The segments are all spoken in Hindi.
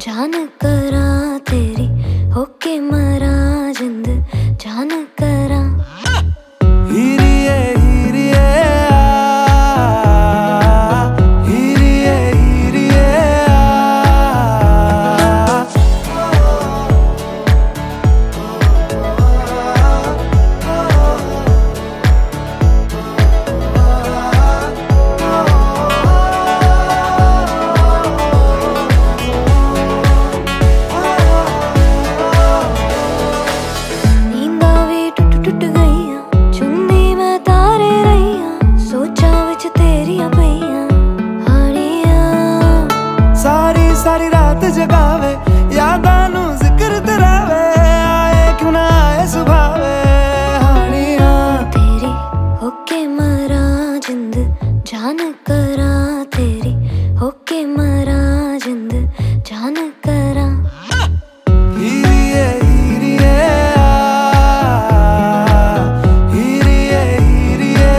जान करा तेरी होके मरा जिंद जान करा। हीरिए हीरिए हीरिए हीरिए टुट गईया चुन्नी मैं तारे रहीया सोचा विच तेरिया पईया हानिया। सारी सारी रात जगावे यादां नू जिक्र तरावे आए क्यों ना आए सुभावे हानिया। तेरी होके मरा जिंद जान करा तेरी होके मरा जिंद जान करा। हीरिए हीरिए हीरिए हीरिए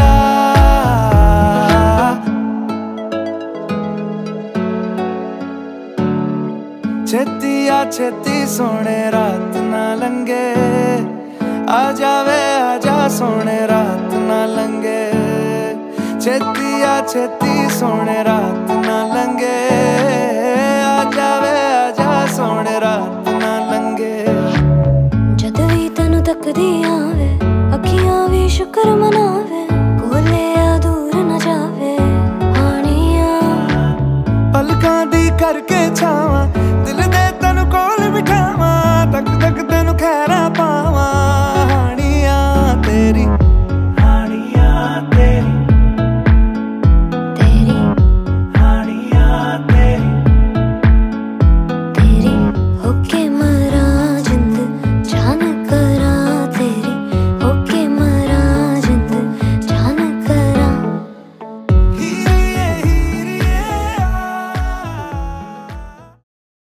छेती आ छेती सोने रात ना लंगे आ जावे आजा सोने रात ना लंगे। छेती आ छेती सोने रात ना लंगे आ जावे आजा सोने रात ना लंगे। जद भी तैनू तकदी आवे अखियां भी शुक्र मनावे कोले आ दूर न जावे हानिया। पलकां दी करके छावां